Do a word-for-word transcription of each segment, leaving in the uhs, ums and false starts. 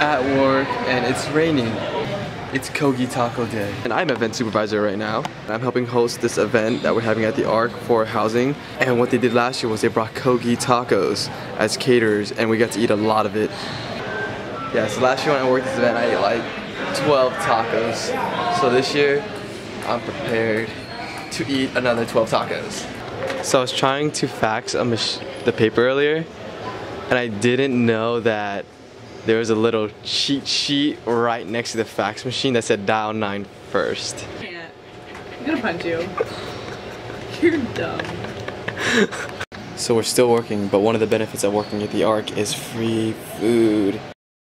at work and it's raining. It's Kogi Taco Day. And I'm event supervisor right now. I'm helping host this event that we're having at the Arc for housing. And what they did last year was they brought Kogi tacos as caterers and we got to eat a lot of it. Yeah, so last year when I worked this event I ate like twelve tacos. So this year I'm prepared to eat another twelve tacos. So I was trying to fax a mach the paper earlier and I didn't know that there was a little cheat sheet right next to the fax machine that said dial nine first. I can't. I'm gonna punch you. You're dumb. So we're still working, but one of the benefits of working at the Arc is free food.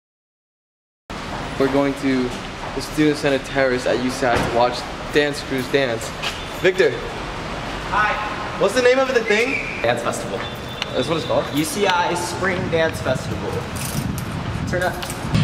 We're going to the Student Center Terrace at U C I to watch dance crews dance. Victor. Hi. What's the name of the thing? Dance Festival. That's what it's called? U C I Spring Dance Festival. Turn up.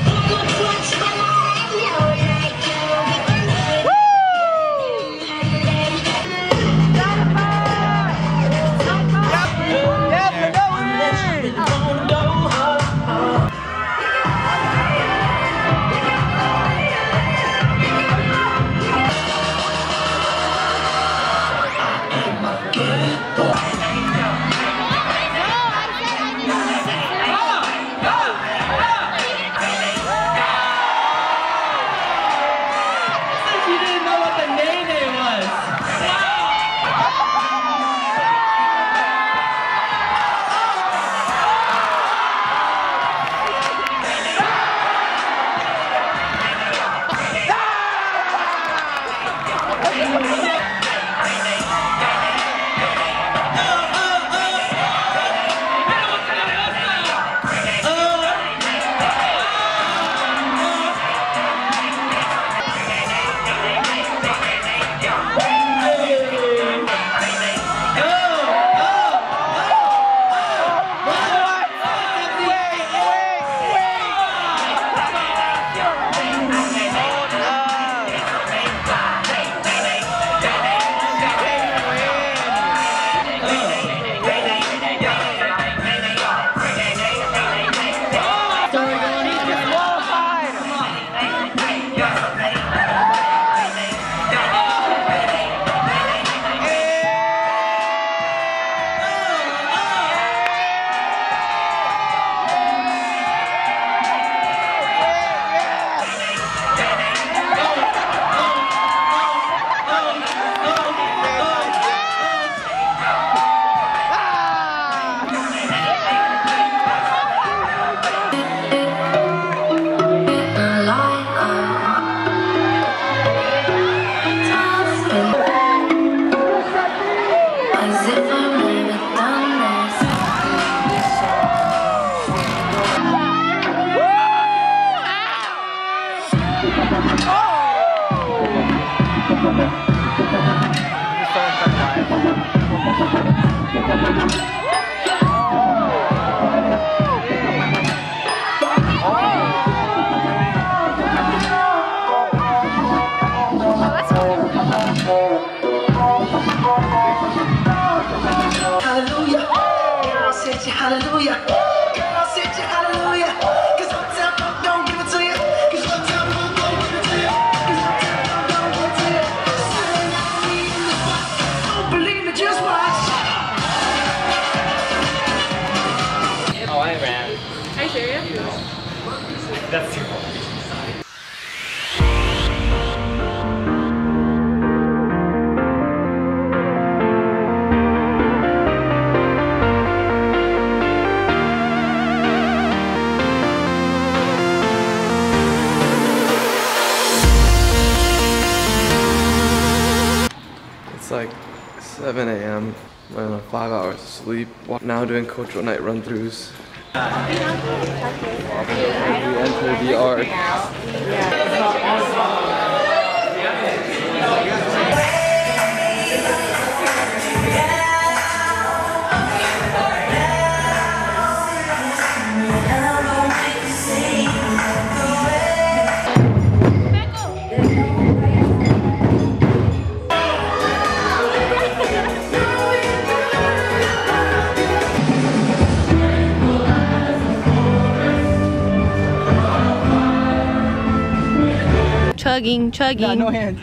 Hallelujah, girl, said you hallelujah. Girl, said you hallelujah. Cause uptown folk don't give it to you. Cause uptown folk don't give it to you. Cause uptown folk don't give it to you. Saturday night, we in the spot. Don't believe me, just watch. Oh, I ran. Are you serious? That's too cool. It's like seven A M I'm on five hours of sleep. Now doing cultural night run-throughs. We enter the Arc. chugging, chugging. No, no hands.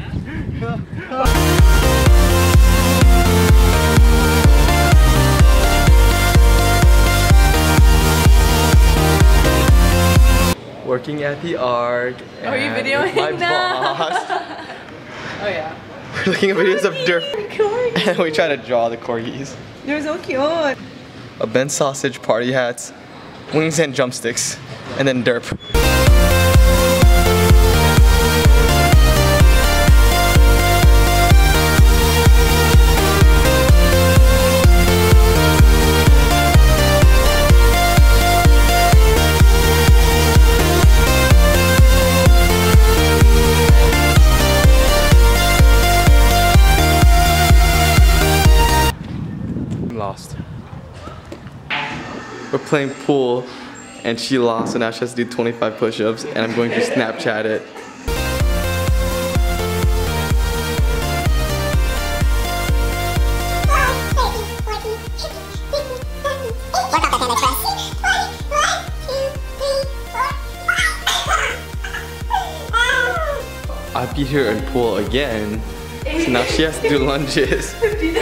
Working at the Ark. Oh, are you and videoing my now? boss. Oh yeah. We're looking at videos of derp. And we try to draw the corgis. They're so cute. A bent sausage, party hats, wings and drumsticks, and then derp. Lost. We're playing pool and she lost, so now she has to do twenty-five push-ups and I'm going to Snapchat it. I beat her in pool again, so now she has to do lunges.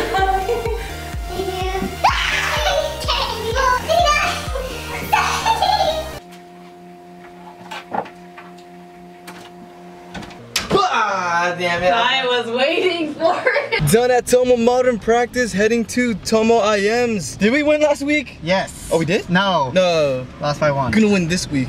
Damn it. I was waiting for it. Done at TOMO Modern Practice, heading to TOMO I Ms. Did we win last week? Yes. Oh, we did? No. No. Last by one. Gonna win this week.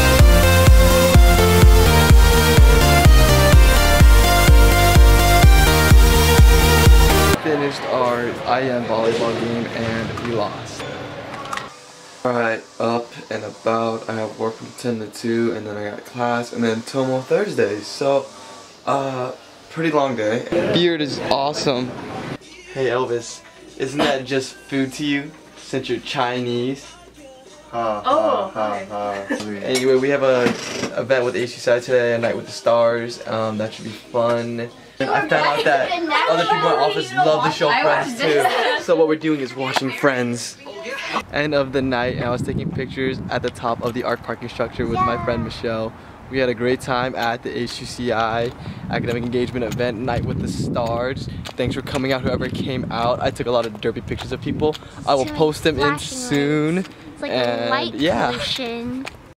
Finished our I M volleyball game and we lost. Alright, up and about. I have work from ten to two and then I got class and then TOMO Thursdays. So, uh, pretty long day. Beard is awesome. Hey Elvis, isn't that just food to you since you're Chinese? Ha, Oh, ha, okay. ha, ha. Anyway, we have a event with H C I today, a night with the stars. Um, that should be fun. And I found out that other people in our office love the show Friends too. So what we're doing is watching Friends. End of the night, and I was taking pictures at the top of the Ark parking structure with my friend Michelle. We had a great time at the H U C I Academic Engagement Event, Night with the Stars. Thanks for coming out, whoever came out. I took a lot of derpy pictures of people. I will post them in soon. It's like and a light yeah. pollution.